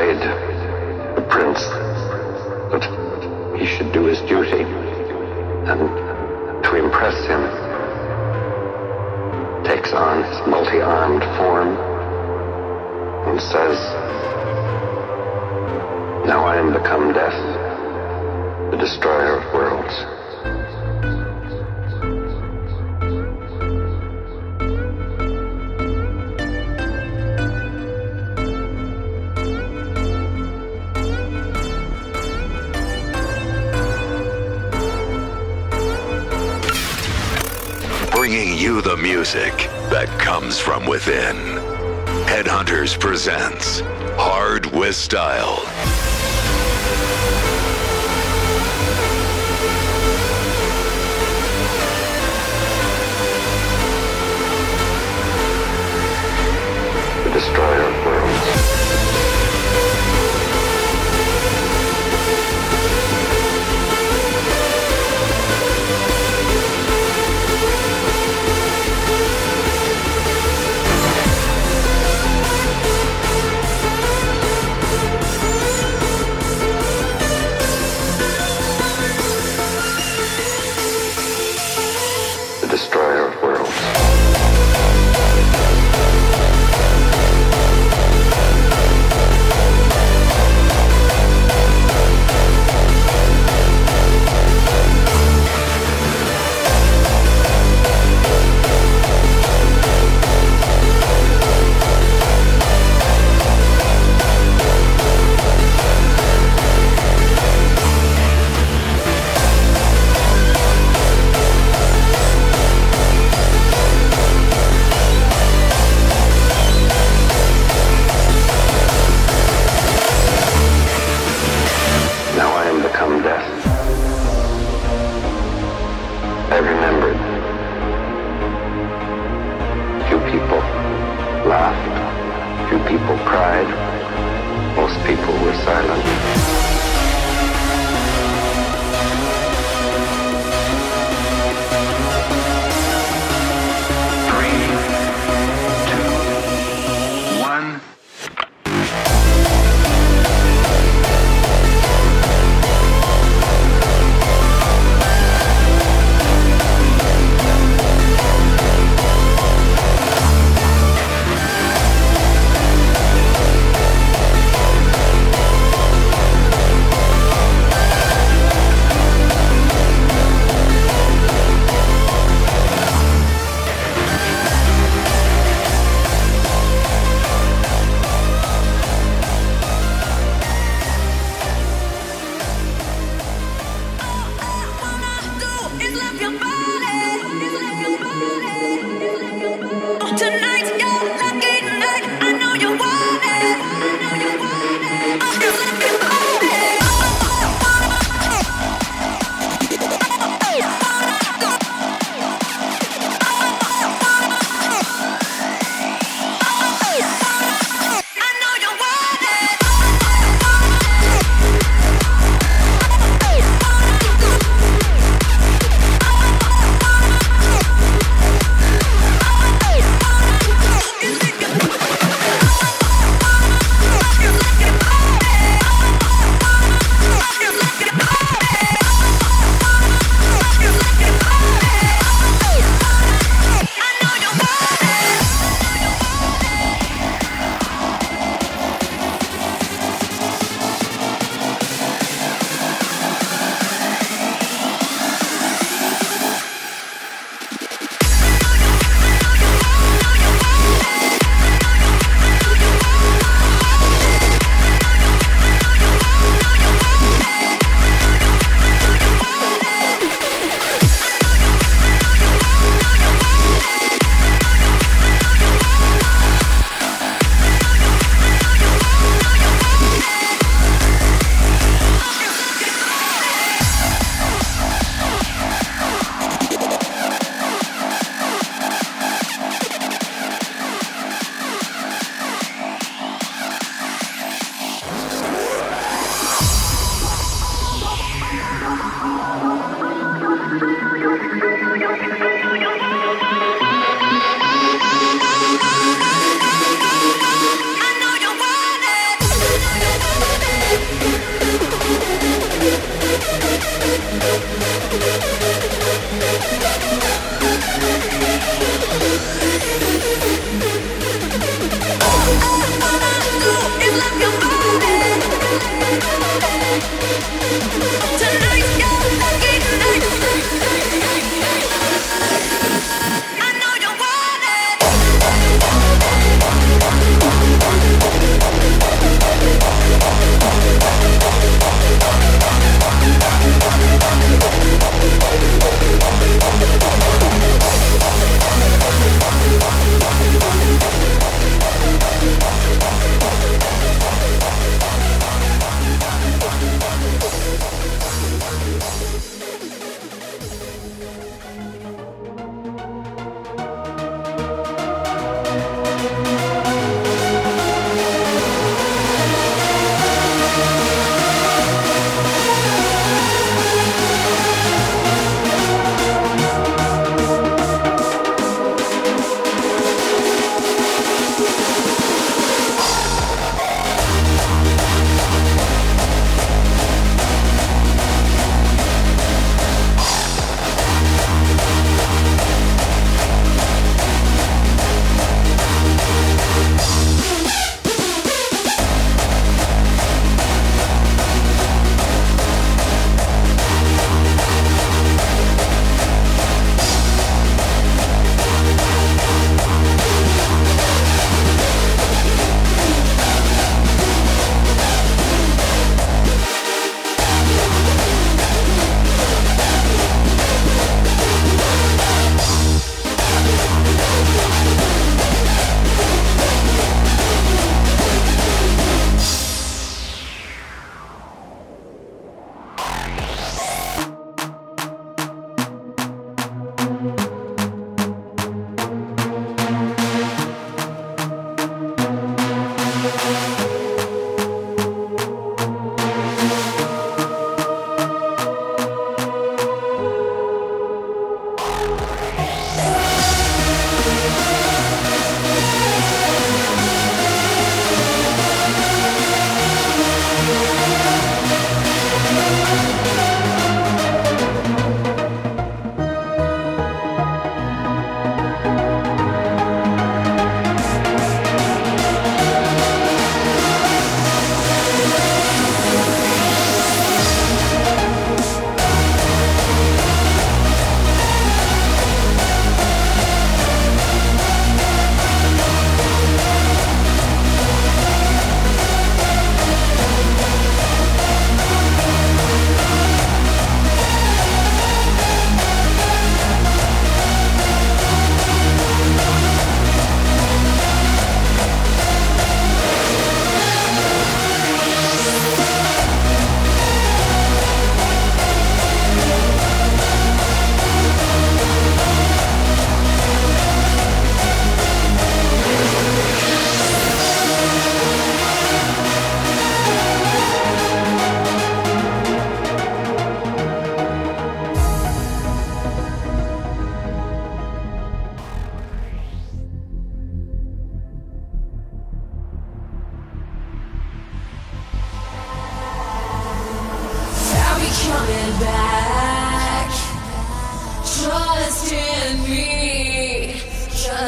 persuade the prince that he should do his duty, and to impress him, takes on his multi-armed form and says, "Now I am become death, the destroyer of worlds." Bringing you the music that comes from within. Headhunters presents Hard with Style. The destroyer of worlds. Destroyer of worlds.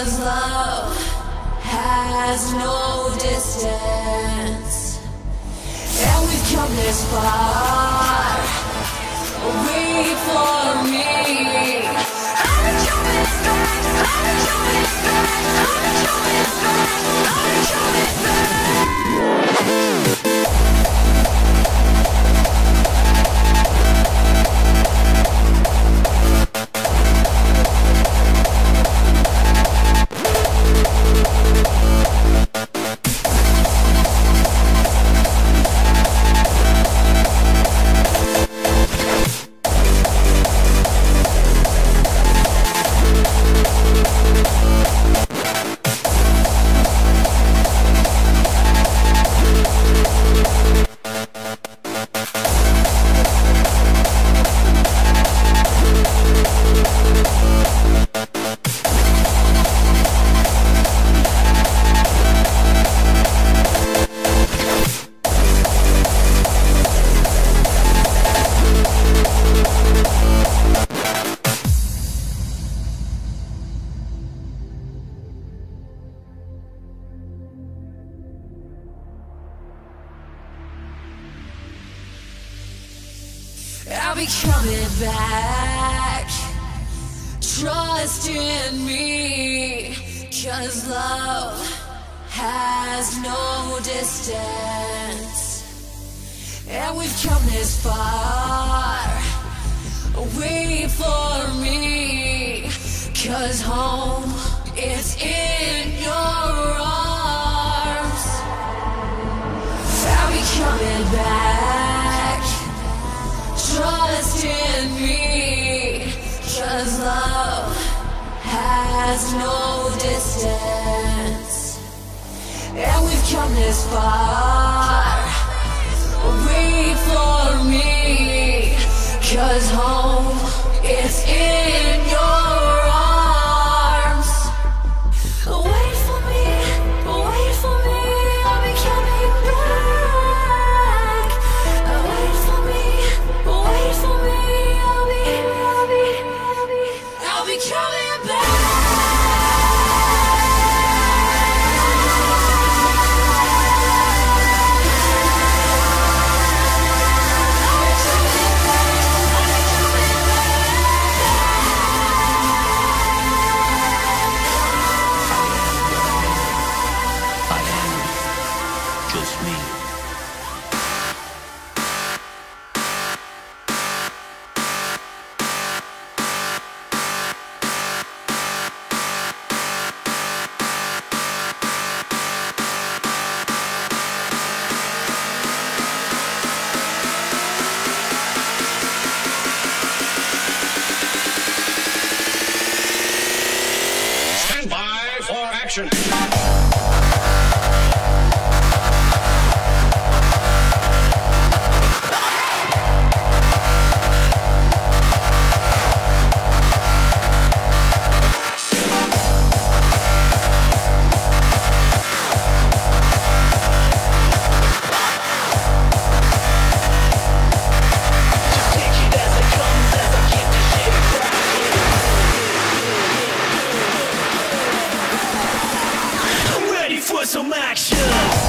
'Cause love has no distance, and we've come this far. Wait for me. I'm coming back. I'm coming back. I'm coming back. I'm coming back. I'll be coming back. Trust in me, 'cause love has no distance, and we've come this far. Wait for me, 'cause home is in your arms. I'll be coming back. Trust in me, 'cause love has no distance, and we've come this far. Wait for me, 'cause home is in your arms. Wait for me, I'll be coming back. Wait for me, I'll be coming back. Some action.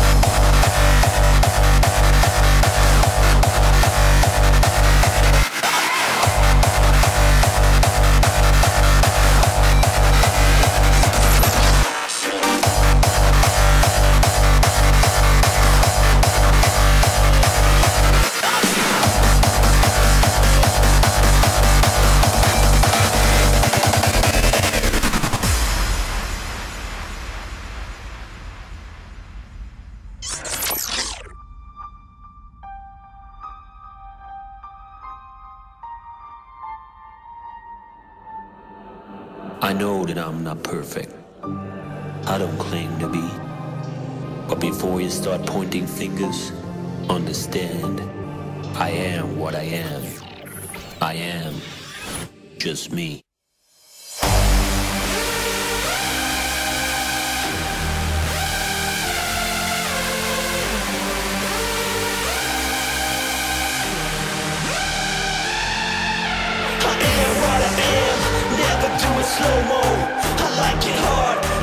I know that I'm not perfect. I don't claim to be. But before you start pointing fingers, understand, I am what I am. I am just me. Slow-mo, I like it hard,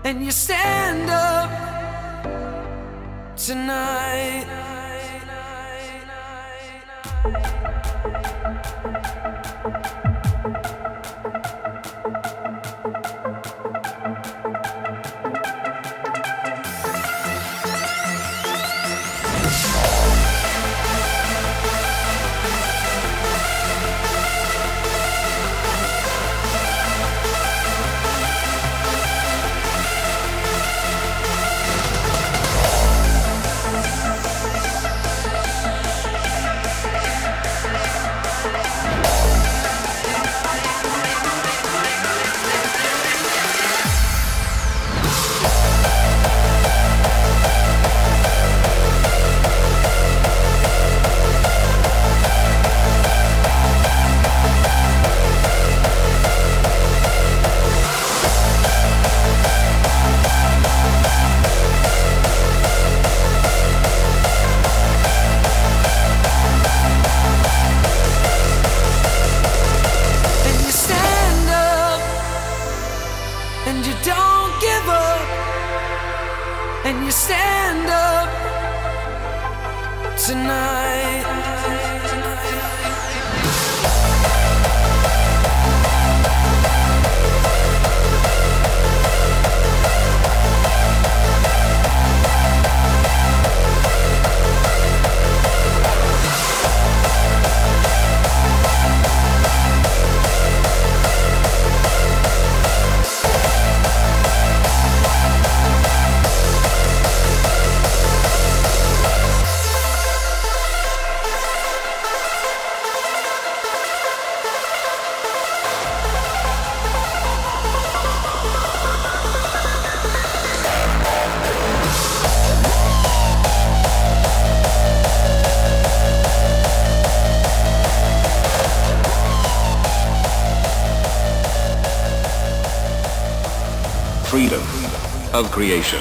and you stand up tonight. Freedom of creation.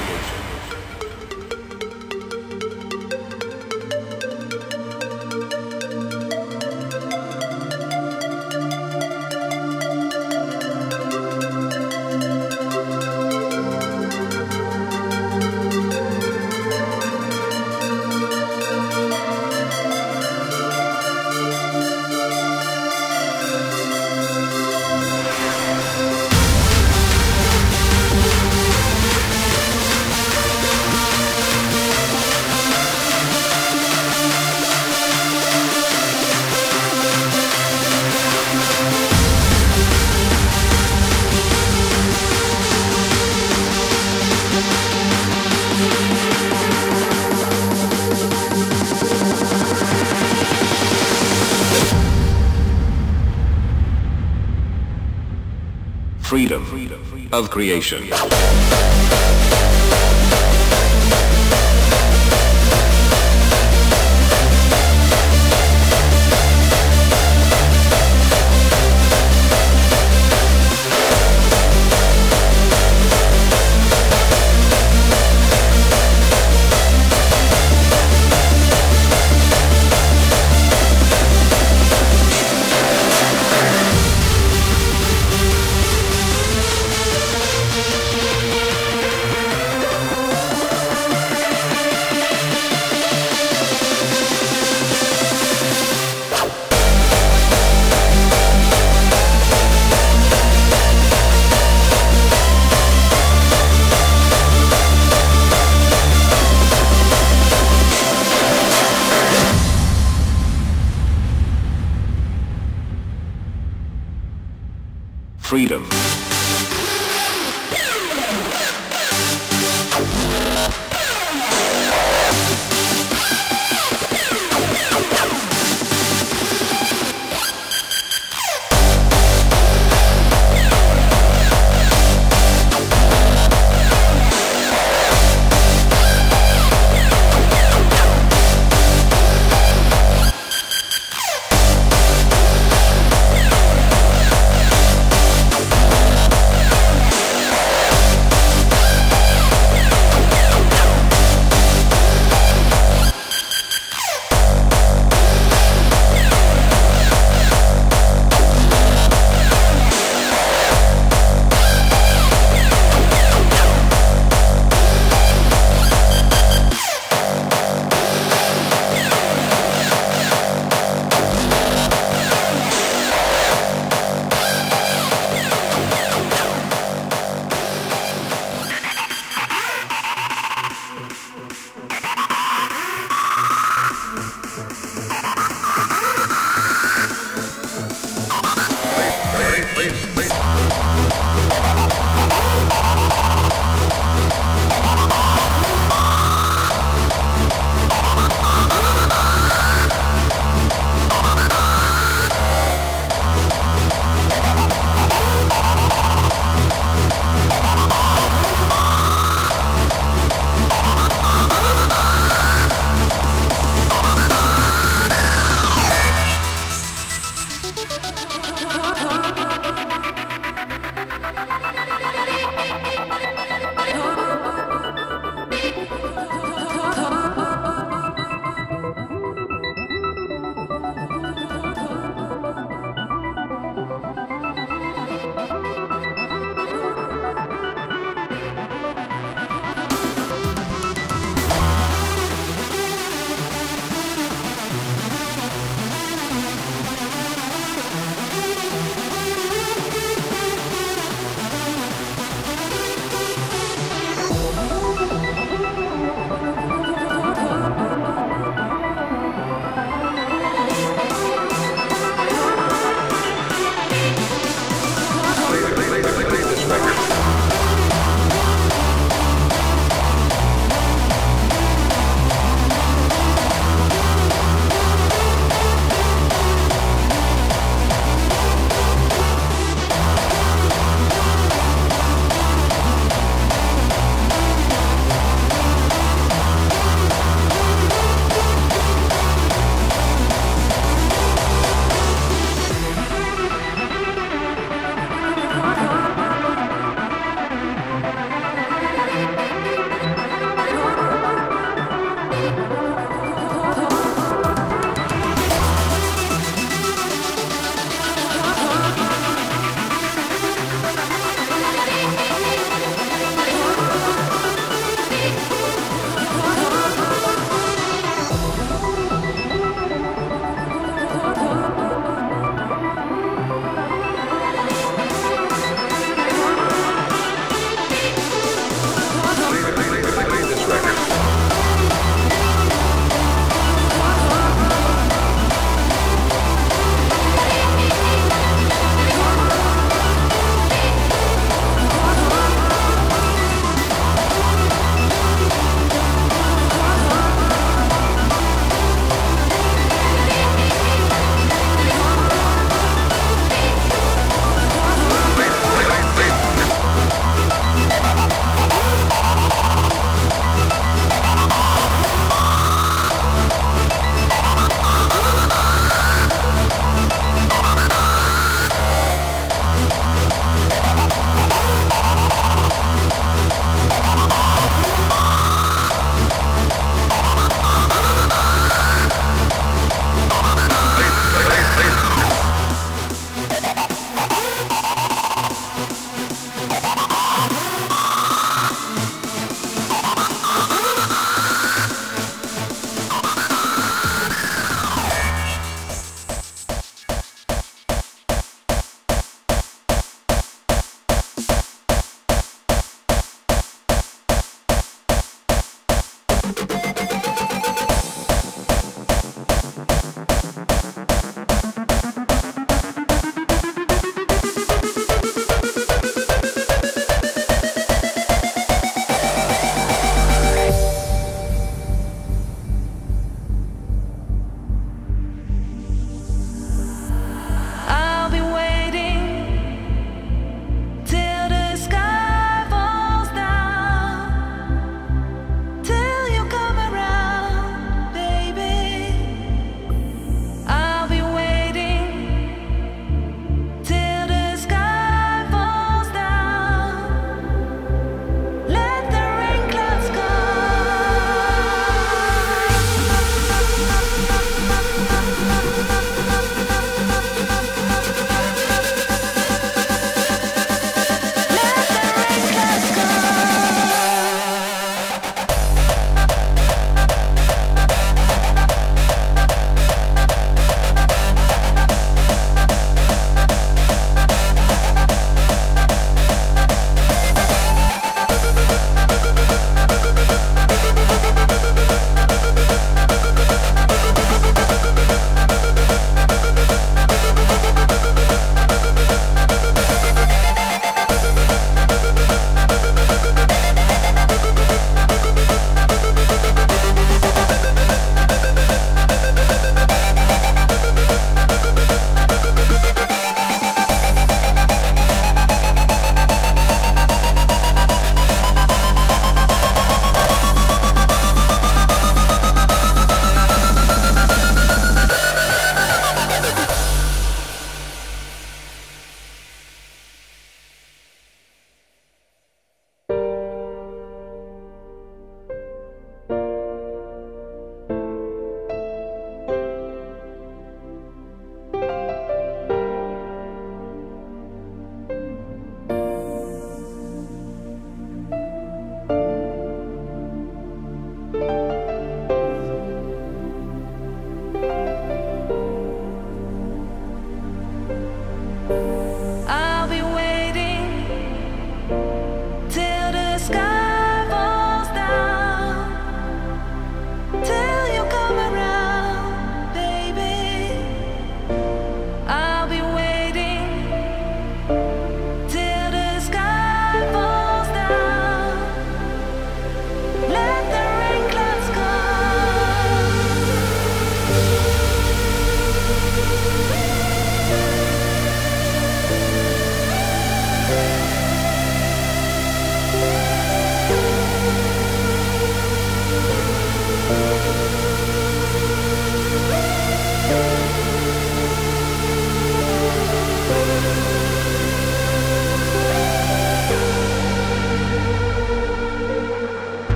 Freedom of creation. Freedom. Till the sky falls down, till you come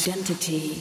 identity.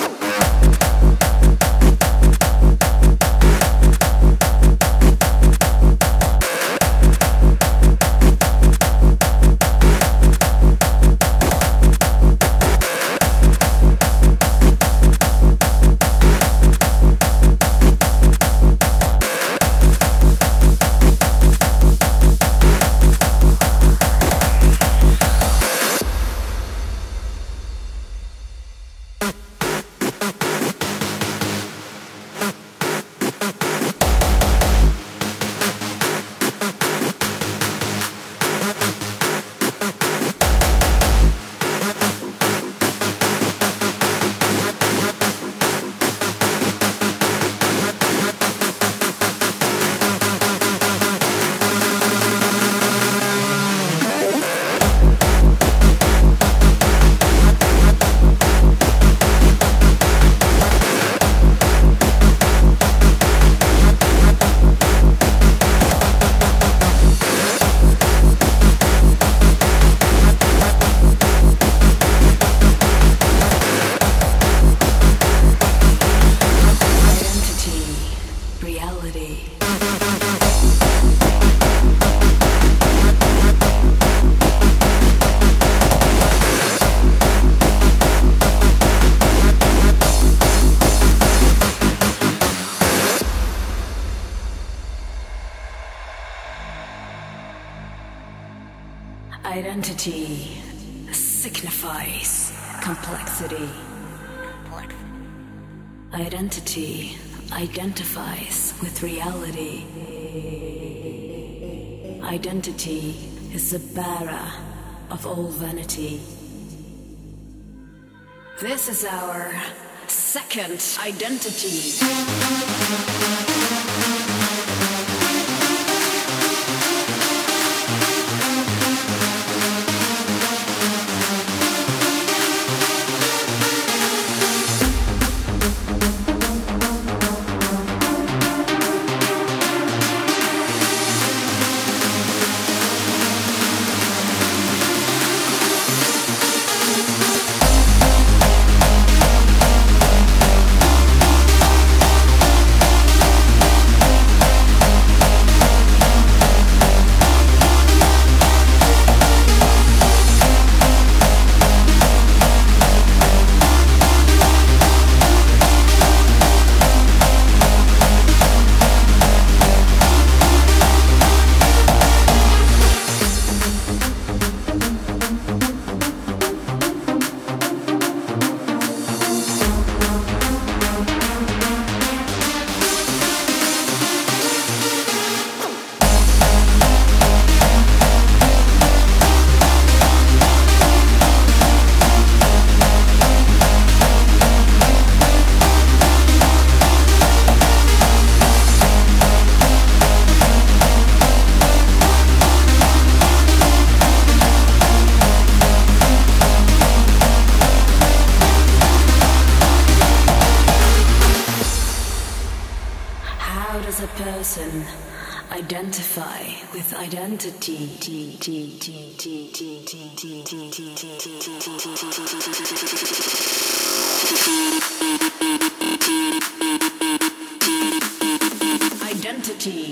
Identity signifies complexity. Identity identifies with reality. Identity is the bearer of all vanity. This is our second identity. Identify with identity. Identity.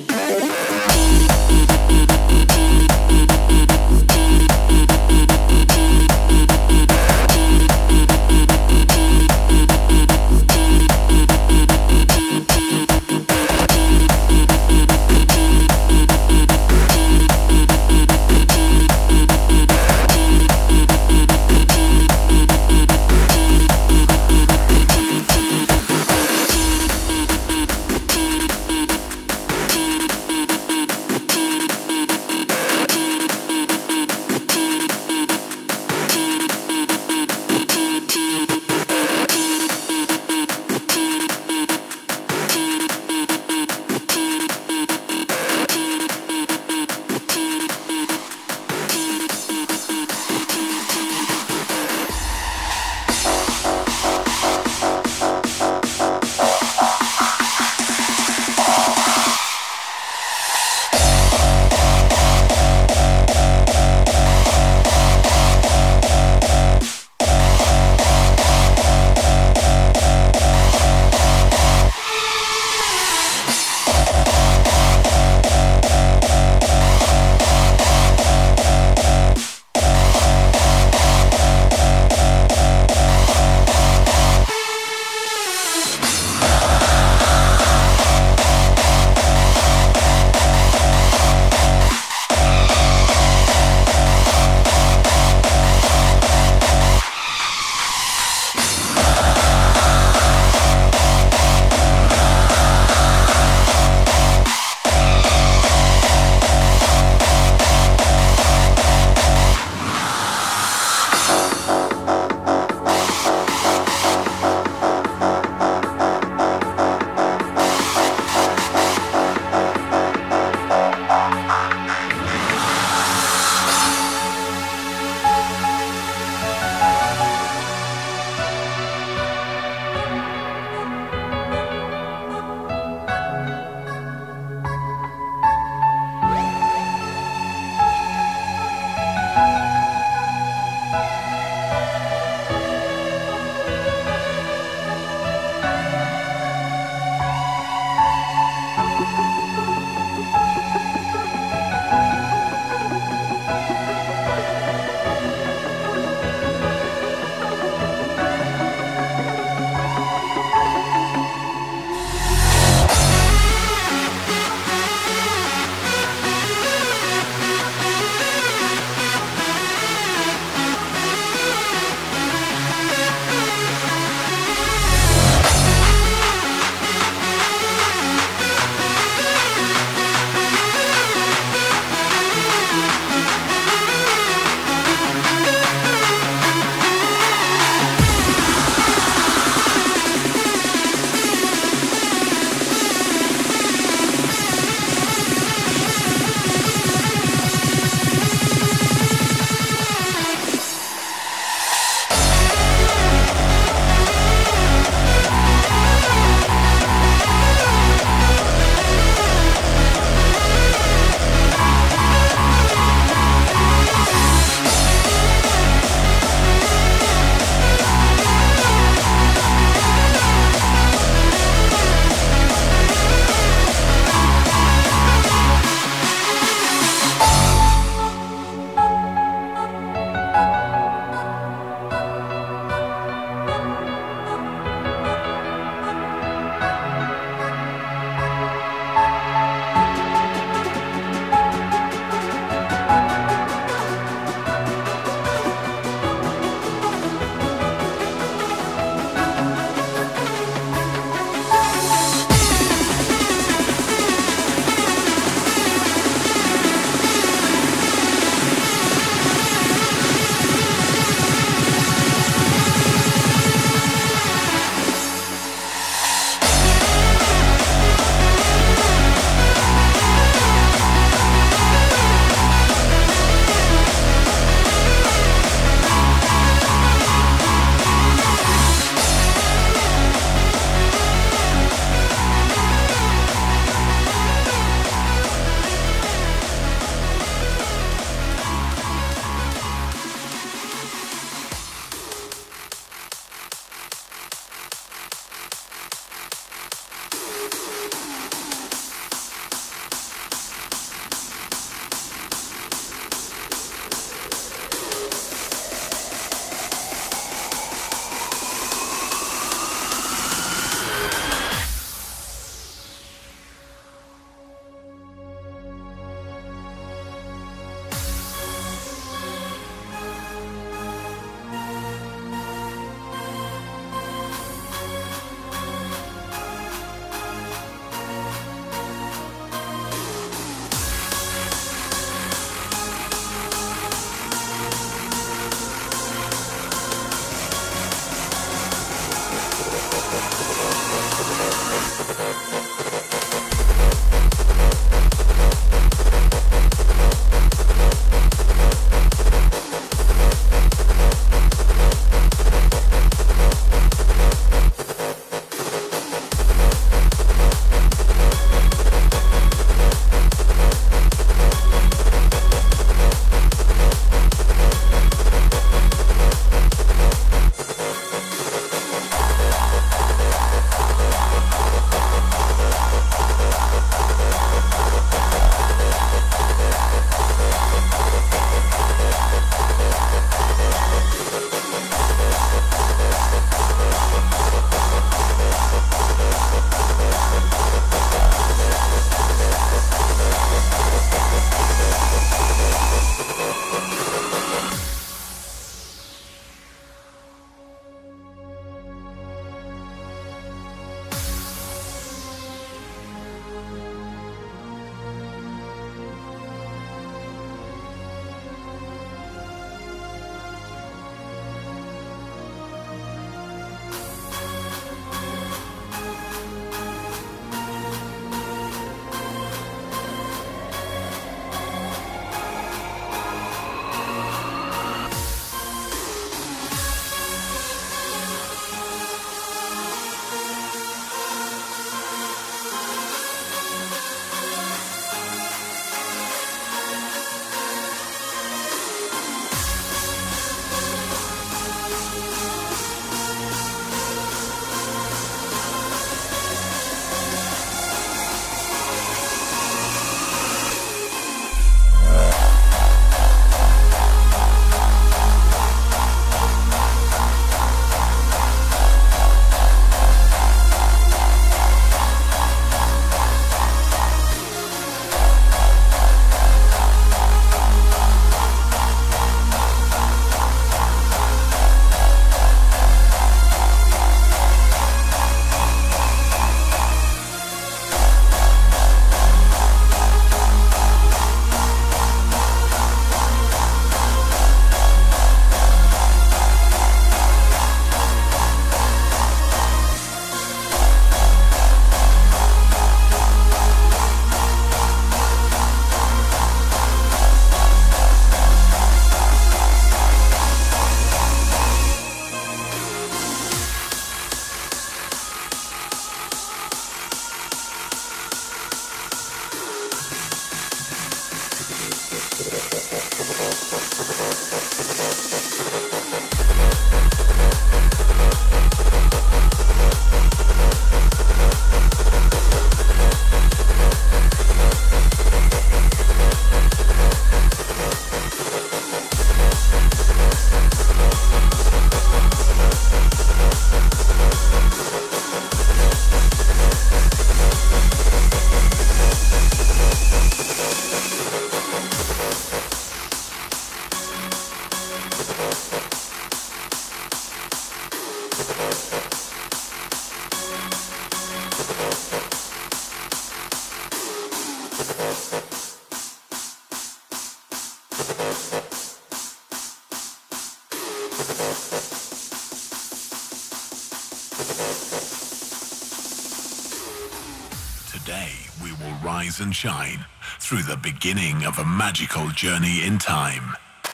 Today, we will rise and shine through the beginning of a magical journey in time.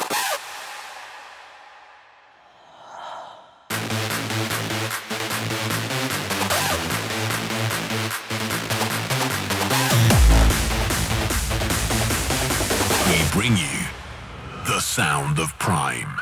We bring you the sound of Pryme.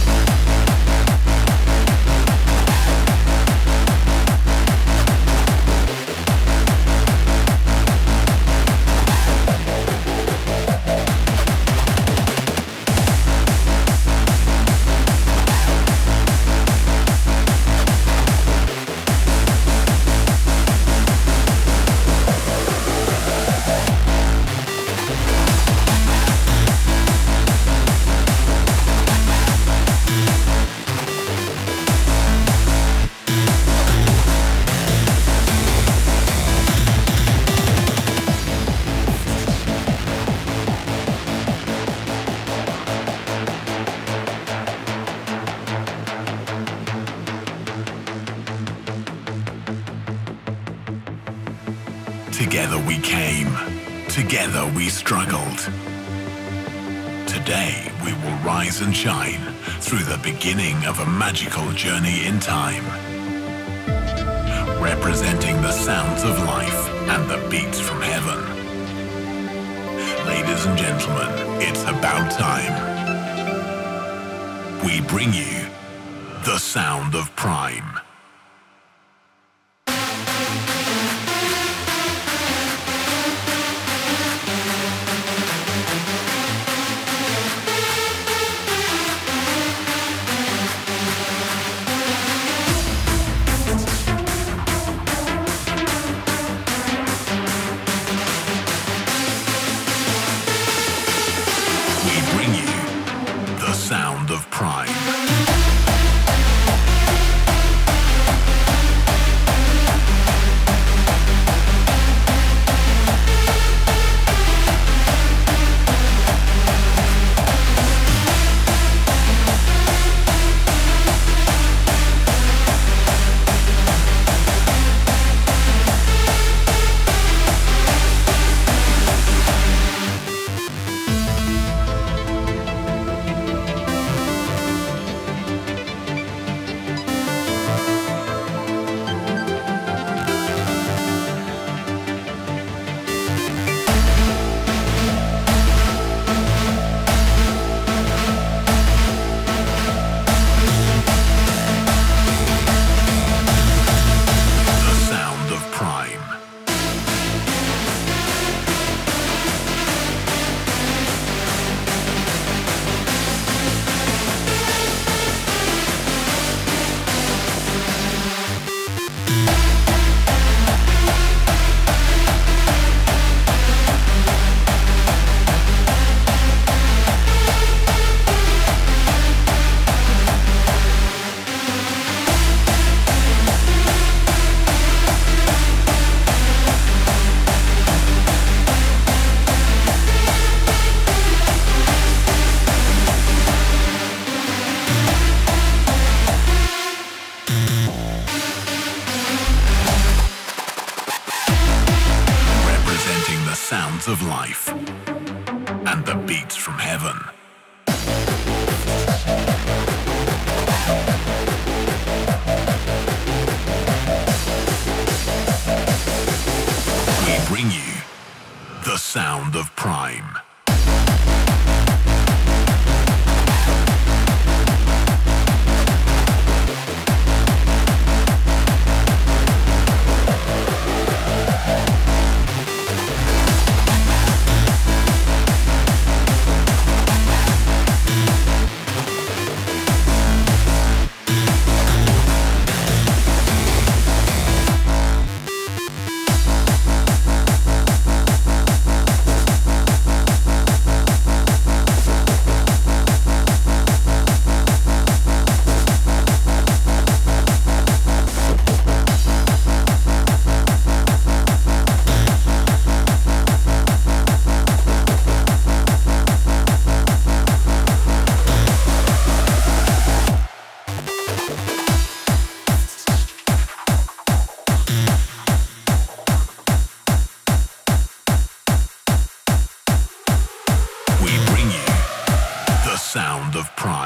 Together we came, together we struggled. Today we will rise and shine through the beginning of a magical journey in time. Representing the sounds of life and the beats from heaven. Ladies and gentlemen, it's about time. We bring you the sound of Pryme. Sound of Pryme. Sounds of life and the beats from heaven. We bring you the sound of Pryme.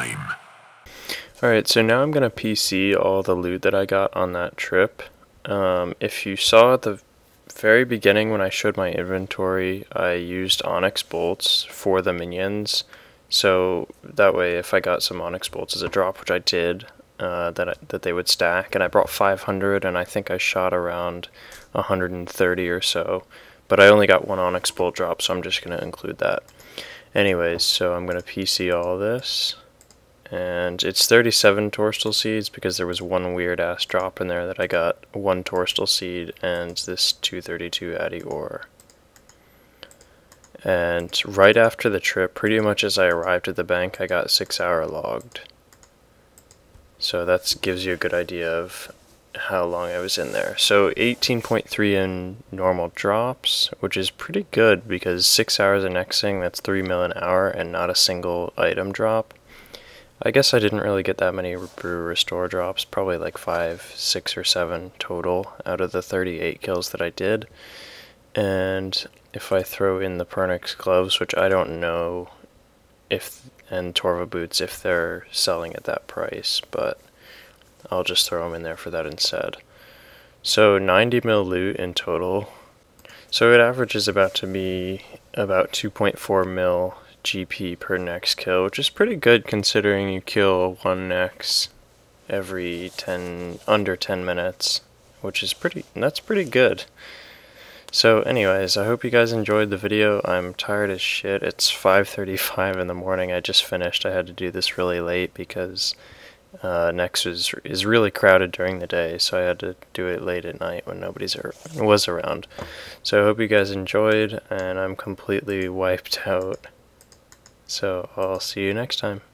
Pryme. Alright, so now I'm going to PC all the loot that I got on that trip. If you saw at the very beginning when I showed my inventory, I used onyx bolts for the minions. So that way if I got some onyx bolts as a drop, which I did, that they would stack. And I brought 500 and I think I shot around 130 or so. But I only got one onyx bolt drop, so I'm just going to include that. Anyways, so I'm going to PC all this. And it's 37 torstol seeds because there was one weird ass drop in there that I got one torstol seed and this 232 Addy ore. And right after the trip, pretty much as I arrived at the bank, I got 6 hour logged. So that gives you a good idea of how long I was in there. So 18.3 in normal drops, which is pretty good because 6 hours of nexing, that's 3 mil an hour and not a single item drop. I guess I didn't really get that many brew restore drops, probably like 5, 6, or 7 total out of the 38 kills that I did. And if I throw in the Pernix gloves, which I don't know if, and Torva boots if they're selling at that price, but I'll just throw them in there for that instead. So 90 mil loot in total. So it averages about to be about 2.4 mil GP per next kill, which is pretty good considering you kill one nex every under 10 minutes, which is that's pretty good. So anyways, I hope you guys enjoyed the video. I'm tired as shit. It's 5:35 in the morning. I just finished. I had to do this really late because Nex is really crowded during the day, so I had to do it late at night when nobody was around. So I hope you guys enjoyed, and I'm completely wiped out. So I'll see you next time.